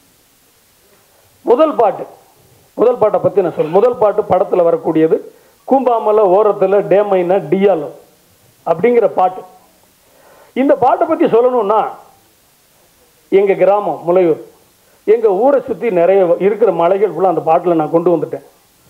முதல் பாட்டை பற்றி நான் சொல்ல. முதல் பாட்டு படத்தில் வரக்கூடியது கூம்பாமலை ஓரத்தில் டேமைனா டியாலோ அப்படிங்கிற பாட்டு. இந்த பாட்டை பற்றி சொல்லணும்னா எங்கள் கிராமம் முளையூர், எங்கள் ஊரை சுற்றி நிறைய இருக்கிற மலைகள் ஃபுல்லாக அந்த பாட்டில் நான் கொண்டு வந்துட்டேன்.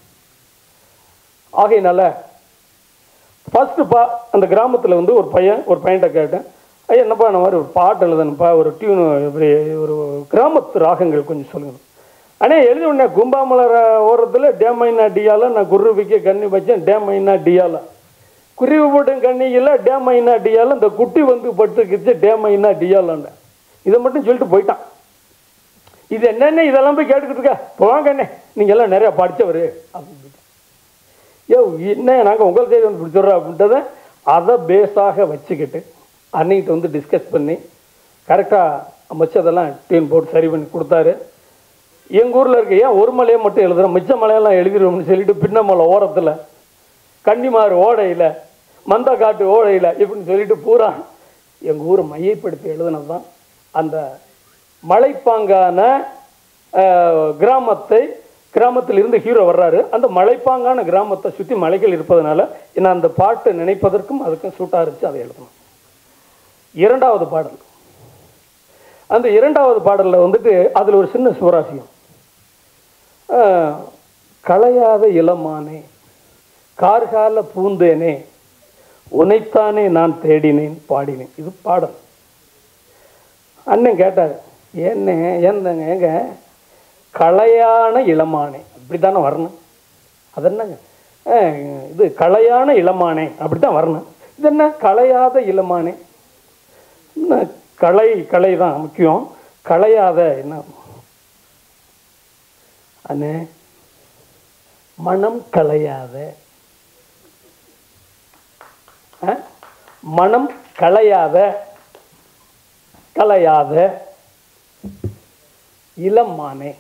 ஆகையினால ஃபஸ்ட்டு அந்த கிராமத்தில் வந்து ஒரு பையன்கிட்ட கேட்டேன், ஐயா என்னப்பா இந்த மாதிரி ஒரு பாட்டு எழுதணுப்பா, ஒரு டியூனு, இப்படி ஒரு கிராமத்து ராகங்கள் கொஞ்சம் சொல்லுங்கள். ஆனால் எழுதி உடனே கும்பாமலர் ஓரத்தில் டேமைனா டியால, நான் குருவிக்க கண்ணி வச்சேன் டேமைனா டியால, குருவி போட்டும் கண்ணியில் டேமைனா டியால, இந்த குட்டி வந்து பட்டுக்கிச்சு டேமைனா டியாலன்னு இதை மட்டும் சொல்லிட்டு போயிட்டான். இது என்னென்ன இதெல்லாம் போய் கேட்டுக்கிட்டு இருக்க போவாங்கண்ணே, நீங்கள் எல்லாம் நிறையா படித்தவர் அப்படின்னு. என்ன நாங்கள் உங்கள் தேதி வந்து பிடிச்சிடுறோம் அப்படின்றத அதை பேஸாக வச்சுக்கிட்டு அன்னைக்கிட்ட வந்து டிஸ்கஸ் பண்ணி கரெக்டாக மிச்சதெல்லாம் டீன் போட்டு சரி பண்ணி கொடுத்தாரு. எங்கள் ஊரில் இருக்க ஏன் ஒரு மலையை மட்டும் எழுதுகிறோம், மிச்ச மலையெல்லாம் எழுதிடுவோம்னு சொல்லிட்டு பின்னமலை ஓரத்தில் கன்னிமாறு ஓடையில் மந்தக்காட்டு ஓடையில் இப்படின்னு சொல்லிட்டு பூரா எங்கள் ஊரை மையப்படுத்தி எழுதுனது தான் அந்த மலைப்பாங்கான கிராமத்தில் இருந்து ஹீரோ வர்றாரு. அந்த மலைப்பாங்கான கிராமத்தை சுற்றி மலைகள் இருப்பதனால நான் அந்த பாட்டை நினைப்பதற்கும் அதுக்கும் சூட்டாக இருந்துச்சு, அதை எழுதணும். 2வது பாடல், அந்த 2வது பாடலில் வந்துட்டு அதில் ஒரு சின்ன சுவராசியம். கலையாத இளமானே கார்கால பூந்தேனே உனைத்தானே நான் தேடினேன் பாடினேன். இது பாடல். அண்ணன் கேட்டார், ஏங்க கலையான இளமானே இப்படி தானே வரணும். அது என்னங்க இது கலையான இளமானே அப்படி தான் வரணும். இது என்ன கலையாத இளமானே? என்ன கலை தான் முக்கியம், கலையாத என்ன அண்ணே? மனம் கலையாத, மனம் கலையாத கலையாத இளமானே.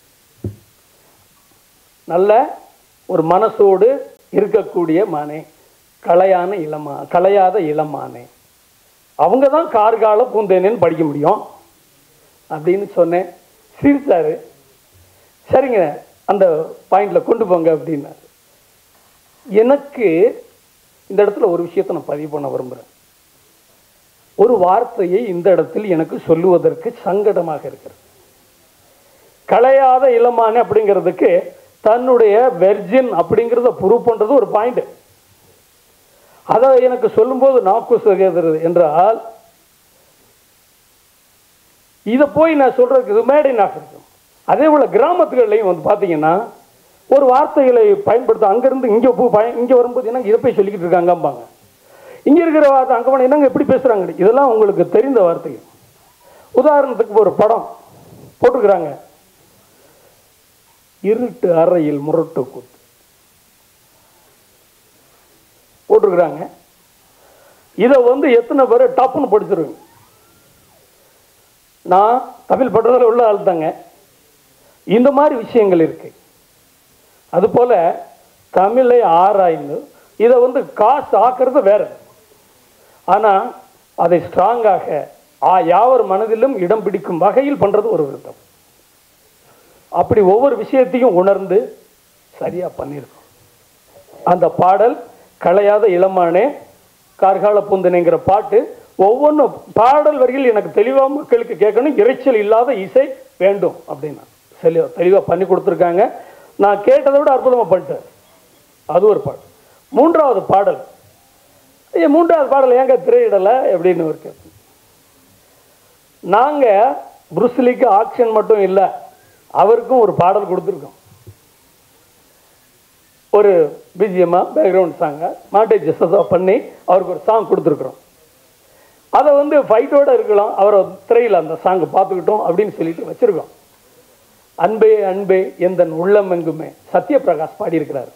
நல்ல ஒரு மனசோடு இருக்கக்கூடிய மானே, கலையாத இளமானே. அவங்க தான் கார்கால பூந்தேனேன்னு படிக்க முடியும் அப்படின்னு சொன்னேன். சிரிச்சாரு. சரிங்க, அந்த பாயிண்ட்ல கொண்டு போங்க அப்படின்னாரு. எனக்கு இந்த இடத்துல ஒரு விஷயத்தை நான் பதிவு பண்ண விரும்புகிறேன். ஒரு வார்த்தையை இந்த இடத்தில் எனக்கு சொல்லுவதற்கு சங்கடமாக இருக்கிறது. கலையாத இளமானே அப்படிங்கிறதுக்கு தன்னுடைய வெர்ஜின் அப்படிங்கிறத ப்ரூவ் பண்றது ஒரு பாயிண்ட். அதை எனக்கு சொல்லும்போது நாக்கு சகோதரர் என்றால் இதை போய் நான் சொல்றதுக்கு மேடை நாக்கு இருக்கும். அதே போல கிராமத்துகள்லையும் வந்து பார்த்தீங்கன்னா ஒரு வார்த்தைகளை பயன்படுத்த அங்கிருந்து இங்கே வரும்போது என்ன இதை போய் சொல்லிக்கிட்டு இருக்காங்கம்பாங்க. இங்கே இருக்கிற வார்த்தை அங்கே போனால் என்னங்க எப்படி பேசுகிறாங்க, இதெல்லாம் உங்களுக்கு தெரிந்த வார்த்தைகள். உதாரணத்துக்கு ஒரு படம் போட்டுக்கிறாங்க, இருட்டு அறையில் முரட்டு கூத்து போட்டிருக்கிறாங்க. இதை வந்து எத்தனை பேர் டப்புன்னு படிச்சிருவேன். நான் தமிழ் படுறதில் உள்ள ஆள் தாங்க. இந்த மாதிரி விஷயங்கள் இருக்கு. அதுபோல தமிழை ஆராய்ந்து இதை வந்து காசு ஆக்கிறது வேற, ஆனால் அதை ஸ்ட்ராங்காக யாவர் மனதிலும் இடம் பிடிக்கும் வகையில் பண்றது ஒரு விருத்தம். அப்படி ஒவ்வொரு விஷயத்தையும் உணர்ந்து சரியா பண்ணியிருக்கோம். அந்த பாடல் கலையாத இளமானே கார்கால பூந்தனைங்கிற பாட்டு ஒவ்வொன்றும் பாடல் வரிகள் எனக்கு தெளிவாக மக்களுக்கு கேட்கணும், இறைச்சல் இல்லாத இசை வேண்டும் அப்படின்னா தெளிவாக பண்ணி கொடுத்துருக்காங்க. நான் கேட்டதை விட அற்புதமாக பண்ணிட்டேன். அது ஒரு பாடல். மூன்றாவது பாடல் ஏங்க திரையிடலை அப்படின்னு ஒரு கேட்போம். நாங்கள் புருஸ்லிக்கு ஆக்ஷன் மட்டும் இல்லை, அவருக்கும் ஒரு பாடல் கொடுத்துருக்கோம். ஒரு பிஜிஎம்மா பேக்ரவுண்ட் சாங்கை மாண்டேஜஸ் பண்ணி அவருக்கு ஒரு சாங் கொடுத்துருக்குறோம். அதை வந்து ஃபைட்டோடு இருக்கலாம், அவரை திரையில் அந்த சாங்கை பார்த்துக்கிட்டோம் அப்படின்னு சொல்லிட்டு வச்சுருக்கோம். அன்பே அன்பே எந்தன் உள்ளம் எங்குமே சத்யபிரகாஷ் பாடியிருக்கிறார்.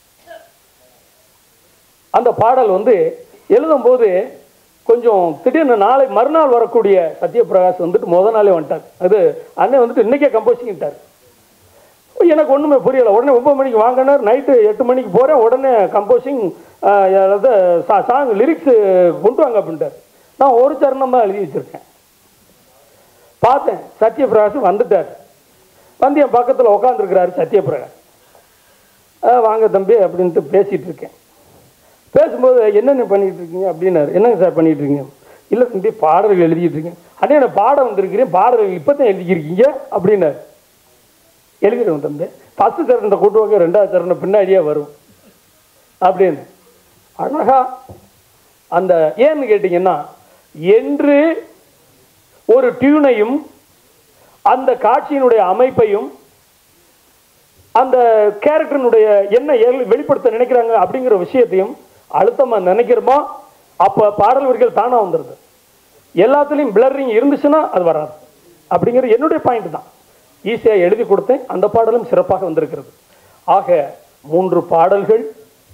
அந்த பாடல் வந்து எழுதும்போது கொஞ்சம் திடீர்னு மறுநாள் வரக்கூடிய சத்யபிரகாஷ் வந்துட்டு முதல் நாளே வந்துட்டார். அது அண்ணன் வந்துட்டு இன்னைக்கே கம்போசிங்கிட்டார். எனக்கு ஒன்றுமே புரியலை. உடனே 9 மணிக்கு வாங்கினார், நைட்டு 8 மணிக்கு போகிறேன். உடனே கம்போசிங் சாங் லிரிக்ஸு கொண்டு வாங்க அப்படின்ட்டார். நான் ஒரு சரணம் தான் எழுதி வச்சுருக்கேன். பார்த்தேன் சத்யபிரகாஷ் வந்துட்டார். வந்து என் பக்கத்தில் உட்காந்துருக்கிறாரு சத்யபிரகாஷ். வாங்க தம்பி அப்படின்ட்டு பேசிகிட்டு இருக்கேன். பேசும்போது என்னென்ன பண்ணிகிட்டு இருக்கீங்க அப்படின்னாரு. என்னங்க சார் பண்ணிகிட்டு இருக்கீங்க? இல்லை தம்பி பாடல்கள் எழுதிட்டு இருக்கேன். அண்ணே நான் பாடம் வந்திருக்கிறேன், பாடல்கள் இப்போ தான் எழுதிக்கிருக்கீங்க அப்படின்னாரு. எழுதிடுவோம் தம்பி, ஃபஸ்ட்டு சரணத்தை கூட்டுவாங்க, 2வது சரணம் பின்னாடியே வரும் அப்படின்னு அழகா. அந்த ஏன்னு கேட்டிங்கன்னா, என்று ஒரு டியூனையும் அந்த காட்சியினுடைய அமைப்பையும் அந்த கேரக்டரினுடைய என்ன வெளிப்படுத்த நினைக்கிறாங்க அப்படிங்கிற விஷயத்தையும் அழுத்தமாக நினைக்கிறோமோ அப்போ பாடல் வரிகள் தானாக வந்துடுது. எல்லாத்துலேயும் பிளரிங் இருந்துச்சுன்னா அது வராது அப்படிங்கிறது என்னுடைய பாயிண்ட் தான். ஈஸியாக எழுதி கொடுத்தேன். அந்த பாடலும் சிறப்பாக வந்திருக்கிறது. ஆக 3 பாடல்கள்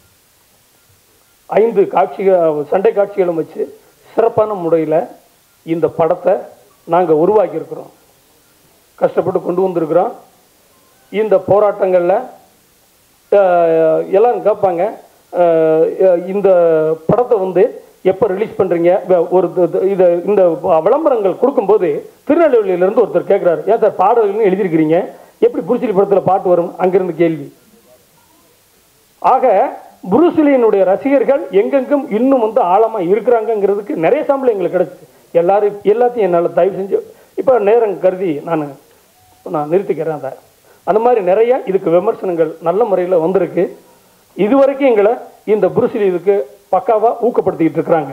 5 காட்சிகள், சண்டை காட்சிகளும் வச்சு சிறப்பான முறையில் இந்த படத்தை நாங்கள் உருவாக்கியிருக்கிறோம். கஷ்டப்பட்டு கொண்டு வந்திருக்கிறோம். இந்த போராட்டங்களில் எல்லாம் கேட்பாங்க, இந்த படத்தை வந்து எப்போ ரிலீஸ் பண்ணுறீங்க? ஒரு இந்த விளம்பரங்கள் கொடுக்கும்போது திருநெல்வேலியிலேருந்து ஒருத்தர் கேட்குறாரு, ஏன் சார் பாடல்கள்னு எழுதியிருக்கிறீங்க, எப்படி புருஸ்லி படத்தில் பாட்டு வரும்? அங்கிருந்து கேள்வி. ஆக புருஸ்லியினுடைய ரசிகர்கள் எங்கெங்கும் இன்னும் வந்து ஆழமாக இருக்கிறாங்கிறதுக்கு நிறைய சாம்பிள் எங்களுக்கு கிடச்சி. எல்லாத்தையும் என்னால் தயவு செஞ்சு இப்போ நேரம் கருதி நான் நிறுத்திக்கிறேன். அந்த மாதிரி நிறைய இதுக்கு விமர்சனங்கள் நல்ல முறையில் வந்திருக்கு. இதுவரைக்கும் எங்களை இந்த புருஸ்லி இதுக்கு பக்காவாக ஊக்கப்படுத்திக்கிட்டு இருக்கிறாங்க.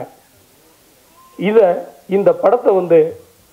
இந்த படத்தை வந்து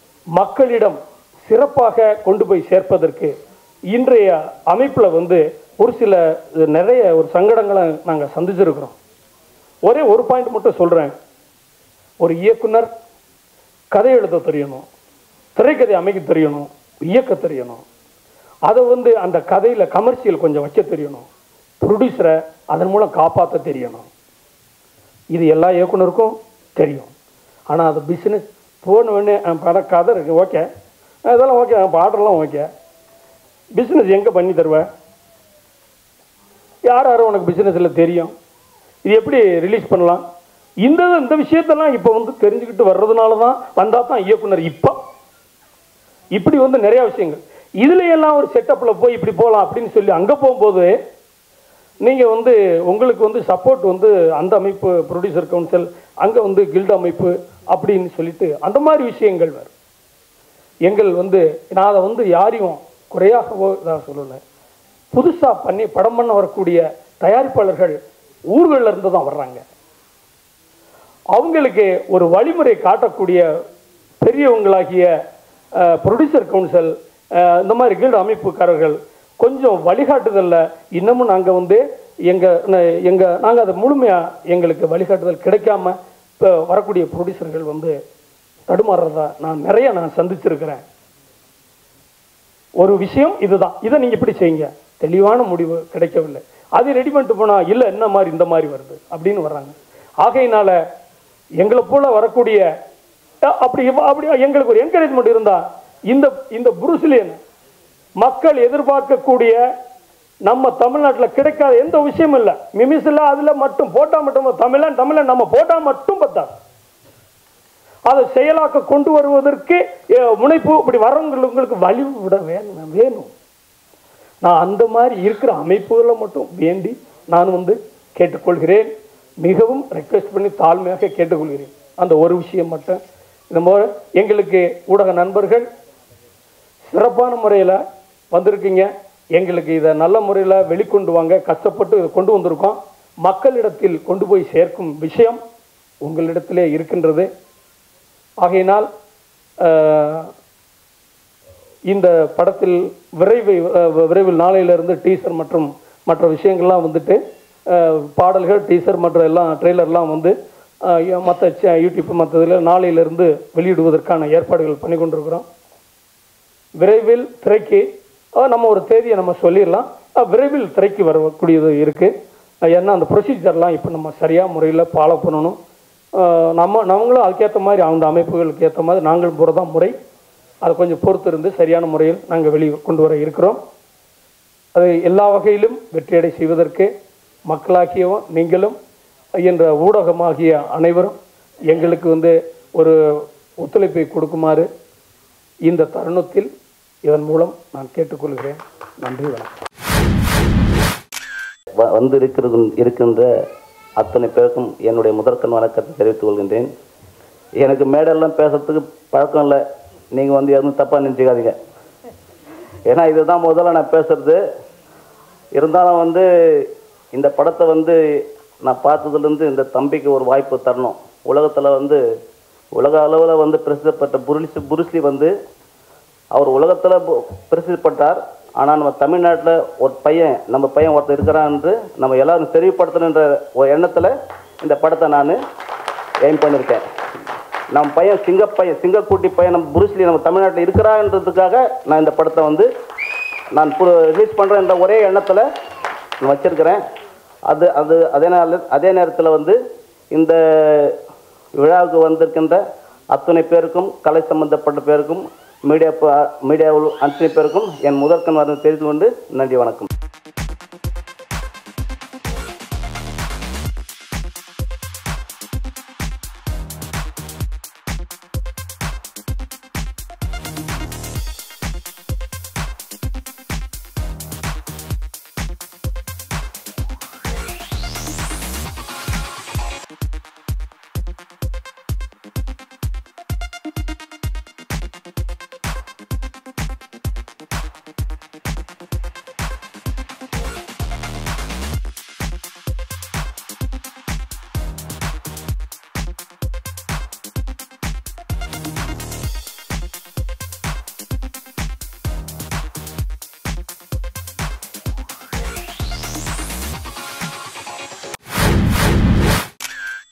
மக்களிடம் சிறப்பாக கொண்டு போய் சேர்ப்பதற்கு இன்றைய அமைப்பில் வந்து ஒரு சில நிறைய ஒரு சங்கடங்களை நாங்கள் சந்திச்சிருக்கிறோம். ஒரே ஒரு பாயிண்ட் மட்டும் சொல்கிறேன். ஒரு இயக்குனர் கதை எழுத தெரியணும், திரைக்கதை அமைக்க தெரியணும், இயக்க தெரியணும். அதை அந்த கதையில் கமர்ஷியல் கொஞ்சம் வைக்க தெரியணும். ப்ரொடியூசரை அதன் மூலம் காப்பாற்ற தெரியணும். இது எல்லா இயக்குனருக்கும் தெரியும். ஆனால் அது பிஸ்னஸ் போனவொடனே படம் கதை இருக்குது, ஓகே, இதெல்லாம் ஓகே, பாடலாம் ஓகே, பிஸ்னஸ் எங்கே பண்ணி தருவேன்? யார் யாரும் உனக்கு பிஸ்னஸில் தெரியும்? இது எப்படி ரிலீஸ் பண்ணலாம்? இந்த விஷயத்தெல்லாம் இப்போ தெரிஞ்சுக்கிட்டு வர்றதுனால தான் வந்தால் தான் இயக்குனர். இப்போ இப்படி நிறையா விஷயங்கள் இதுலையெல்லாம் ஒரு செட்டப்பில் போய் இப்படி போகலாம் அப்படின்னு சொல்லி அங்கே போகும்போது நீங்கள் உங்களுக்கு சப்போர்ட் அந்த அமைப்பு ப்ரொடியூசர் கவுன்சில், அங்கே கில்டு அமைப்பு அப்படின்னு சொல்லிட்டு அந்த மாதிரி விஷயங்கள் வரும். எங்கள் நான் அதை யாரையும் குறையாகவோ இதாக சொல்லலை. புதுசாக பண்ணி படம் பண்ண வரக்கூடிய தயாரிப்பாளர்கள் ஊர்களில் இருந்து தான் வர்றாங்க. அவங்களுக்கு ஒரு வழிமுறை காட்டக்கூடிய பெரியவங்களாகிய ப்ரொடியூசர் கவுன்சில், இந்த மாதிரி கில்டு அமைப்புக்காரர்கள் கொஞ்சம் வழிகாட்டுதலில் இன்னமும் நாங்கள் நாங்கள் அதை முழுமையாக எங்களுக்கு வழிகாட்டுதல் கிடைக்காம இப்போ வரக்கூடிய ப்ரொடியூசர்கள் தடுமாறுறதா நான் சந்திச்சிருக்கிறேன். ஒரு விஷயம் இதுதான், இதை நீங்கள் இப்படி செய்யுங்க, தெளிவான முடிவு கிடைக்கவில்லை. அது ரெடி பண்ணிட்டு போனால் இல்லை என்ன மாதிரி இந்த மாதிரி வருது அப்படின்னு வர்றாங்க. ஆகையினால எங்களை போல வரக்கூடிய அப்படி எங்களுக்கு ஒரு என்கரேஜ்மெண்ட் இருந்தால் இந்த புருஸ்லியன் மக்கள் எதிர்பார்க்கக்கூடிய நம்ம தமிழ்நாட்டில் கிடைக்காத எந்த விஷயமும் இல்லை. மிமிஸில் அதில் மட்டும் போட்டால் மட்டும் தமிழன் நம்ம போட்டால் மட்டும் பத்தாது. அதை செயலாக்க கொண்டு வருவதற்கு முனைப்பு இப்படி வரவங்களுக்கு வழி விட வேணும். நான் அந்த மாதிரி இருக்கிற அமைப்புகளை மட்டும் வேண்டி நான் கேட்டுக்கொள்கிறேன். மிகவும் ரெக்வெஸ்ட் பண்ணி தாழ்மையாக கேட்டுக்கொள்கிறேன். அந்த ஒரு விஷயம் மட்டும். இந்த மாதிரி எங்களுக்கு ஊடக நண்பர்கள் சிறப்பான முறையில் வந்திருக்கீங்க. எங்களுக்கு இதை நல்ல முறையில் வெளிக்கொண்டு வாங்க. கஷ்டப்பட்டு இதை கொண்டு வந்திருக்கோம். மக்களிடத்தில் கொண்டு போய் சேர்க்கும் விஷயம் உங்களிடத்திலே இருக்கின்றது. ஆகையினால் இந்த படத்தில் விரைவில் நாளையிலிருந்து டீசர் மற்றும் மற்ற விஷயங்கள்லாம் பாடல்கள், டீசர் மற்ற எல்லாம் ட்ரெய்லர்லாம் மற்ற யூடியூப் மற்றதில் நாளையிலிருந்து வெளியிடுவதற்கான ஏற்பாடுகள் பண்ணி கொண்டிருக்கிறோம். விரைவில் திரைக்கு நம்ம ஒரு தேதியை நம்ம சொல்லிடலாம். விரைவில் திரைக்கு வரக்கூடியது இருக்குது. ஏன்னா அந்த ப்ரொசீஜர்லாம் இப்போ நம்ம சரியாக முறையில் ஃபாலோ பண்ணணும். நம்மளும் அதுக்கேற்ற மாதிரி அந்த அமைப்புகளுக்கு ஏற்ற மாதிரி நாங்கள் போகிறதான் முறை. அதை கொஞ்சம் பொறுத்து இருந்து சரியான முறையில் நாங்கள் வெளியே கொண்டு வர இருக்கிறோம். அது எல்லா வகையிலும் வெற்றியடை செய்வதற்கு மக்களாகியவும் நீங்களும் என்ற ஊடகமாகிய அனைவரும் எங்களுக்கு ஒரு ஒத்துழைப்பை கொடுக்குமாறு இந்த தருணத்தில் இதன் மூலம் நான் கேட்டுக்கொள்கிறேன். நன்றி, வணக்கம். இருக்கின்ற அத்தனை பேருக்கும் என்னுடைய முதற்கண் வணக்கத்தை தெரிவித்துக் கொள்கின்றேன். எனக்கு மேடெல்லாம் பேசுறதுக்கு பழக்கம் இல்லை. நீங்கள் எதுவும் தப்பாக நினச்சிக்காதீங்க. ஏன்னா இதுதான் முதல்ல நான் பேசுறது. இருந்தாலும் இந்த படத்தை நான் பார்த்ததுலேருந்து இந்த தம்பிக்கு ஒரு வாய்ப்பு தரணும். உலகத்தில் உலக அளவில் பிரசித்தப்பட்ட புருஸ்லி அவர் உலகத்தில் பிரசித்தப்பட்டார். ஆனால் நம்ம தமிழ்நாட்டில் நம்ம பையன் ஒருத்தர் இருக்கிறான் என்று நம்ம எல்லாரும் தெளிவுபடுத்தணுன்ற ஒரு எண்ணத்தில் இந்த படத்தை நான் எய்ம் பண்ணியிருக்கேன். நம்ம பையன் சிங்கக்குட்டி பையன் நம்ம புருஸ்லி நம்ம தமிழ்நாட்டில் இருக்கிறான்றதுக்காக நான் இந்த படத்தை நான் ரிலீஸ் பண்ணுறேன் என்ற ஒரே எண்ணத்தில் நான் வச்சிருக்கிறேன். அதே நேரத்தில் இந்த விழாவுக்கு வந்திருக்கின்ற அத்தனை பேருக்கும், கலை சம்பந்தப்பட்ட பேருக்கும், மீடியாவில் அத்தனை பேருக்கும் என் முதற்கண் தெரிந்து கொண்டு நன்றி, வணக்கம்.